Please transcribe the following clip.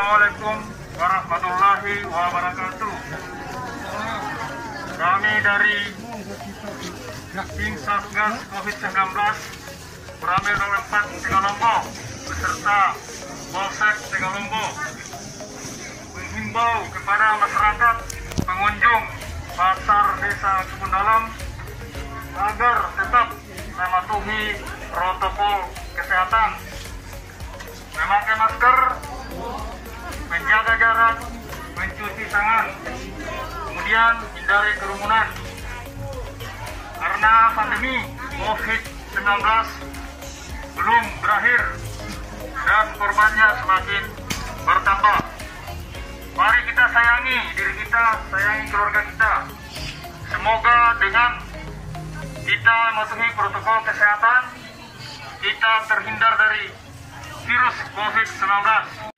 Assalamualaikum warahmatullahi wabarakatuh. Kami dari tim Satgas COVID-19 Koramil 04 Tegalombo beserta Polsek Tegalombo menghimbau kepada masyarakat pengunjung Pasar Desa Kebun Dalam agar tetap mematuhi protokol kesehatan, memakai masker, menjaga jarak, mencuci tangan, kemudian hindari kerumunan. Karena pandemi COVID-19 belum berakhir dan korbannya semakin bertambah. Mari kita sayangi diri kita, sayangi keluarga kita. Semoga dengan kita mematuhi protokol kesehatan, kita terhindar dari virus COVID-19.